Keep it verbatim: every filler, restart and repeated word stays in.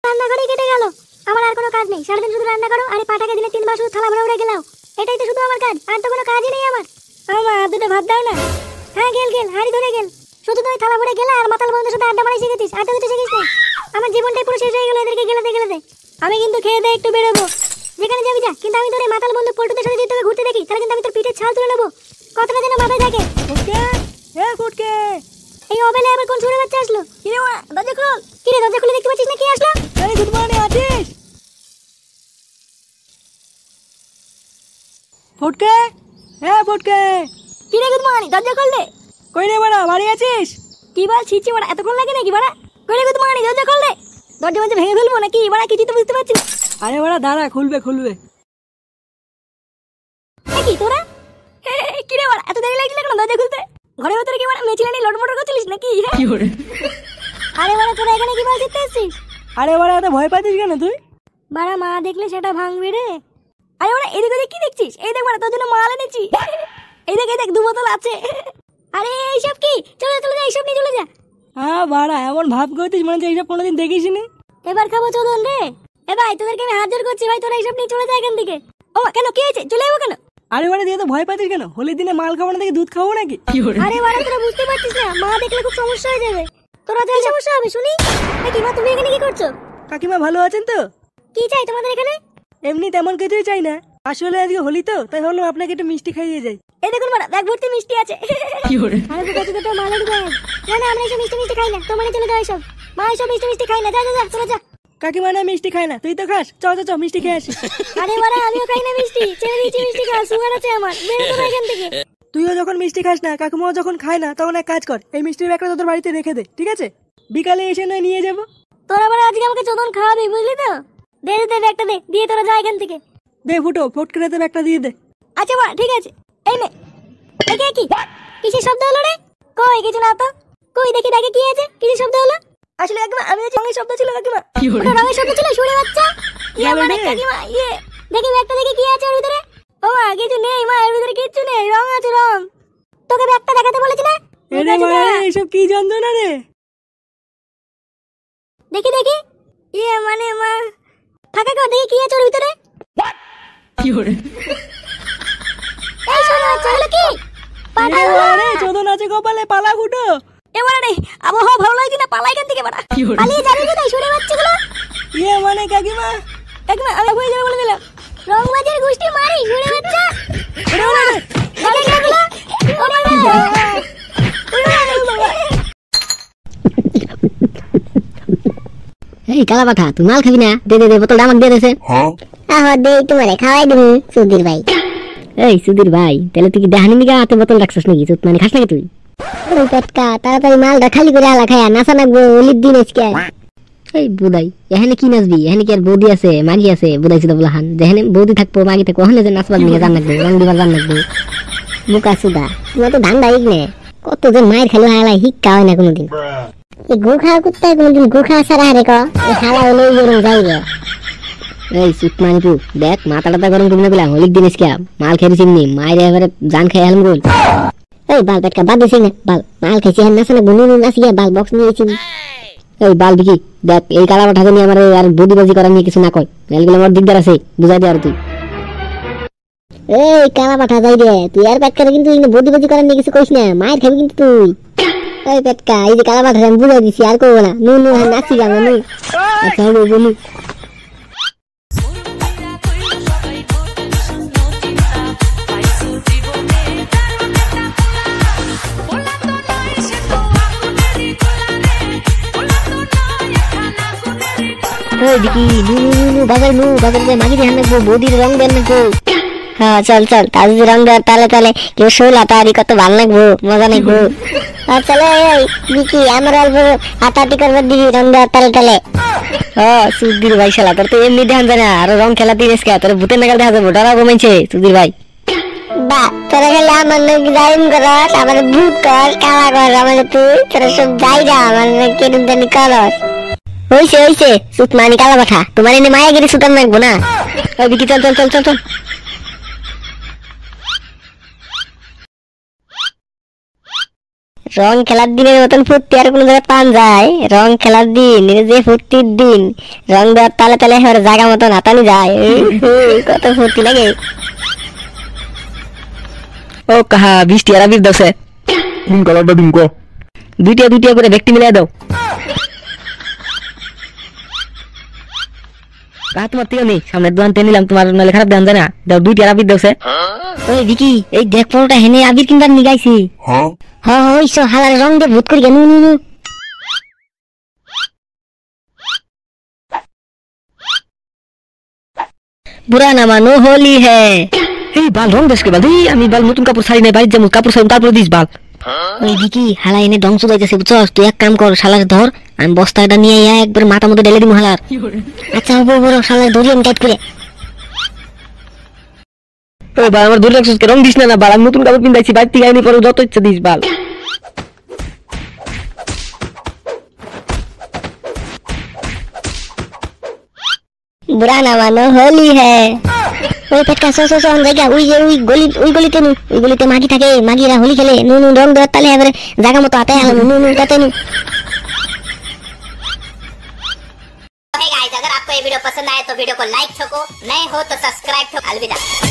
রান্নাঘরেই কেটে গেল। আমার আর কোনো কাজ নেই, সারাদিন শুধু রান্না করো আর পাটাকে দিনে তিনবার শুধু থালা ভরে ভরে গেলাও। এটাই তো শুধু আমার কাজ, আর তো কোনো কাজই নেই আমার। আমা দুটো ভাত দাও না। হ্যাঁ গেল গেল, হাড়ি ধরে গেল। শুধু তুই থালা ভরে গেলা আর মাতাল বন্ধুদের সাথে আড্ডা মারাই শিখেছিস, আর তো কিছু শিখিস না। আমার জীবনটাই পুরো শেষ হয়ে গেল এদেরকে গেলাতে গেলাতে। আমি কিন্তু খেয়ে দিয়ে একটু বেরোবো, যেখানে যাবি যা, কিন্তু আমি তোর এই মাতাল বন্ধু পল্টুদের সাথে যদি তোকে ঘুরতে দেখি তাহলে কিন্তু আমি তোর পিঠের ছাল তুলে নেবো। কতটা যেন মাথায় থাকে। ফুটকে এ ফুটকে, এই অবেলে আবার কোন ছুড়ে বাচ্চা আসলো? কিরে ওরা দরজা খোল। কিরে দরজা খুলে দেখতে পাচ্ছিস না কি আসলো? এই গুড মর্নিং আছিস? ফুটকে এ ফুটকে, কিরে গুড মর্নিং, দরজা খোল দে। কই রে বাড়া, বাড়ি আছিস? কি বল ছিছি বাড়া, এতক্ষণ লাগে নাকি বাড়া? কইরে গুড মর্নিং, দরজা খোল দে। দরজা মধ্যে ভেঙে ফেলবো নাকি বাড়া, কিছু তো বুঝতে পারছি না। আরে বাড়া দাঁড়া, খুলবে খুলবে। কি তোরা? কি রে বাড়া, এত দেরি লাগছিল কেন দরজা খুলতে? ঘরের ভিতরে কি বাড়া মেচিলানি লটমট করছিলিস নাকি? কি করে? আরে বাড়া তোরা এখানে কি বলছিস এসেছিস? আরে বাড়া এত ভয় পাচ্ছিস কেন তুই? বাড়া মা দেখলে সেটা ভাঙবে রে। আরে বাড়া এদিকে ওদিকে কি দেখছিস? এই দেখ বাড়া তোর জন্য মাল এনেছি। এই দেখ এই দেখ দু বোতল আছে। আরে এইসব কি? চলে চলে যা, এইসব নিয়ে চলে যা। হ্যাঁ বাড়া এমন ভাব করছিস মনে হচ্ছে এইসব কোনোদিন দেখিসনি। এবার খাবো চোদন রে। এ ভাই তোদেরকে আমি হাত জোর করছি ভাই, তোরা এইসব নিয়ে চলে যা এখান থেকে। ও কেন কি হয়েছে? চলে যাবো কেন? আরে বাড়া দিয়ে তো ভয় পাচ্ছিস কেন? হোলির দিনে মাল খাবো না দেখে দুধ খাবো নাকি? আরে বাড়া তোরা বুঝতে পারছিস না, মা দেখলে খুব সমস্যা হয়ে যাবে। তোরা যা সমস্যা হবে শুনি। এই কি মা, তুমি এখানে কি করছো? কাকিমা ভালো আছেন তো? কি চাই তোমাদের এখানে? এমনি তেমন কিছুই চাই না, আসলে আজকে হোলি তো তাই ভাবলাম আপনাকে একটু মিষ্টি খাইয়ে যাই। এই দেখুন বাড়া ব্যাগ ভর্তি মিষ্টি আছে। কি করে? আরে তো কাছে তো মালের ব্যাগ। না না আমরা এইসব মিষ্টি মিষ্টি খাই না, তোমার চলে যাও এইসব। মা এইসব মিষ্টি মিষ্টি খাই না, যা যা যা তোরা যা। কাকিমা না মিষ্টি খায় না, তুই তো খাস, চ চ চ মিষ্টি খেয়ে আসি। আরে বাড়া আমিও খাই না মিষ্টি, ছেড়ে দিয়েছি মিষ্টি খাওয়া, সুগার আছে আমার, বেরো তোরা এখান থেকে। তুইও যখন মিষ্টি খাস না, কাকিমাও যখন খায় না, তখন এক কাজ কর, এই মিষ্টির ব্যাগটা তোদের বাড়িতে রেখে দে, ঠিক আছে? বিকালে এসে নয় নিয়ে যাবো। তোরা বাড়া আজকে আমাকে চোদন খাওয়াবি, বুঝলি তো? দে দে দে ব্যাগটা দে, দিয়ে তোরা যা এখান থেকে। দে ফুটো, ফটকে রেতে ব্যাগটা দিয়ে দে। আচ্ছা বাড়া ঠিক আছে। এই নে। একে কি? কিসের শব্দ হলো রে? কই কিছু না তো। কই দেখি ব্যাগে কি আছে? কিসের শব্দ হলো? আসলে কাকিমা আমি হচ্ছে রঙের শব্দ ছিল কাকিমা। ওটা রঙের শব্দ ছিল, শুনে বাচ্চা। ইয়ে মানে কাকিমা ইয়ে। দেখি ব্যাগটা দেখি কি আছে ওর ভিতরে। ও মা কিছু নেই মা, এর ভিতরে কিচ্ছু নেই, রং আছে রং। তোকে ব্যাগটা দেখাতে বলেছি না? এরে বাবা এইসব কি যন্ত্রণা রে? দেখি দেখি। ইয়ে মানে মা ফাঁকা কর, দেখি কি আছে ওর ভিতরে। কি করে? এই শোনো চলো কি? আরে চোদন আছে কপালে, পালা ফুটো। এবারে রে আবহাওয়া ভালো লাগছে না, পালাই এখান থেকে বাড়া। পালিয়ে যাবি কি তাই শুনে বাচ্চাগুলো? ইয়ে মানে কাকিমা, কাকিমা আমি হয়ে যাবে বলে দিলাম। রংবাজের গোষ্ঠী মারি শুনে বাচ্চা। এই কালা পাঠা, তুই মাল খাবি না? দে দে দে, বোতলটা আমাকে দিয়ে দেছে। আহ দে তোমারে খাওয়াই দিবি সুধীর ভাই। এই সুধীর ভাই, তাহলে তুই কি দেহানি নিগা হাতে বোতল রাখছিস নাকি? চুত মানে খাস নাকি তুই? ও পেটকা, তাড়াতাড়ি মালটা খালি করে আলা খায়া নাচা নাকবো হোলির দিন আজকে। এই বুদাই, এখানে কি নাচবি? এখানে কি আর বৌদি আছে মাগি আছে? বুদাই সুদা বলা হান, যেখানে বৌদি থাকবো মাগি থাকবো, ওখানে যে নাচবার নিয়ে জান রাখবো, রং দিবার জান রাখবো। বুকা সুদা তুমি তো ধান্দা হিক নে, কত যে মায়ের খেলো হালা হিক্কা হয় না কোনোদিন। এই গু খাওয়া কুত্তায় কোনোদিন গু খাওয়া ছাড়া হারে ক হালা হলে গরম যাই গে। এই সুত মানিপু দেখ, মাথা টাথা গরম করবি না বলে হোলির দিন আজকে মাল খেয়ে চিমনি মায়ের এবারে জান খেয়ে হেলাম গোল। এই বাল পেটকা বাদ দিছি না, বাল মাল খাইছি হ্যাঁ নাচা নাকবো, নুনু নাচি গিয়া বাল বক্স নিয়েছি। এই বাল বিকি দেখ, এই কালা পাঠাকে নিয়ে আমার আর বদিবাজি করা নিয়ে কিছু না কয়, এগুলো আমার দিকদার আছে, বুঝাই দে আর তুই। এই কালা পাঠা যাই রে, তুই আর পেটকা কিন্তু বদিবাজি করার নিয়ে কিছু কইস না, মায়ের খাবি কিন্তু তুই। এই পেটকা এই যে কালা পাঠা আমি বুঝাই দিছি, আর করবো না, নুনু হ্যাঁ নাচি গা নুনু। আচ্ছা হবে বলু। ওই দিকি নু নু নু নু বাজার নু বাজার যে মাগি ধ্যান রাখবো, বৌদির রং দেন রাখবো। হ্যাঁ চল চল, তার যদি রং দেওয়ার তাহলে তাহলে কেউ শোলা তারি কত ভালো লাগবো, মজা লাগবো। আর চলে এই দিকি আমার অল্প হাতাহাতি করবার দিবি রং দেওয়ার তালে তালে। ও সুধীর ভাই শালা, তোর তো এমনি ধ্যান যায় না, আরো রং খেলা দিন এসকে তোর ভূতের নাগাল দেখা যাবো, ডরা কমেছে সুধীর ভাই। বা তোরা গেলে আমার নাকি জাইম করস, আমার ভূত কর কালা কর, আমার তুই তোরা সব যাইরা আমার কেরম জানি করস। হইছে হইছে সুত মানি কালা পাঠা, তোমার এনে মায়াগিরি সুতান রাখবো না। ওই বিকি চল চল চল চল চল। রং খেলার দিনের মতন ফুর্তি আর কোনো জায়গায় পান যায়? রং খেলার দিন, এটা যে ফুর্তির দিন, রং দেওয়ার তালে তালে এবার জায়গা মতন হাতানি যায়, উহ, উহ, কত ফুর্তি লাগে। ও কাহা বৃষ্টি আর আবির দাও কোন কালারটা দিন ক? দুইটা দুইটা করে ব্যক্তি মিলিয়ে দাও। কাহা তোমার থেকে নেই, সামনের দোকান থেকে নিলাম, তোমার নাহলে খারাপ দাম যায় না, দাও দুইটা আর আবির দাও। ওই ভিকি, এই দেখ পরোটা হেনে আবির কিনবার নিগাইছি। হ্যাঁ হ ওই সব হালার রং দিয়ে ভূত করি নু নু নু। বুড়া না মানো হোলি হ্যাঁ। এই বাল রং দেশ কে বাল, এই আমি বাল নতুন কাপড় ছাড়ি নাই, বাড়ির যাবো কাপড় ছাড়ি তারপরে দিস বাল। ওই ভিকি, হালা এনে ধ্বংস যাইতেছে বুঝছস, তুই এক কাম কর, শালার ধর, আমি বস্তাটা নিয়ে আইয়া একবার মাথা মতো ঢেলে দিমু হালার। আচ্ছা হবো বড়, শালার ধরি আমি টাইট করে। ও বাল আমার ধরে রাখছিস, রং দিস না না বাল, আমি নতুন কাপড় পিন্দাইছি, বাড়ি থেকে আইনি পরে যত ইচ্ছা দিস বাল। বুড়া না মানো হোলি হ্যাঁ। ওই পেটকা সো সো সো জায়গা, ওই যে ওই গলি, ওই গলিতে নু, ওই গলিতে মাগি থাকে, মাগিরা হোলি খেলে, নু নু রং দেওয়ার তালে এবারে জায়গা মতো আতে আলো, নু নু তাতে নু। गाइस, अगर आपको ये वीडियो पसंद आए तो वीडियो को लाइक ठोको, नए हो तो सब्सक्राइब ठोको। अलविदा।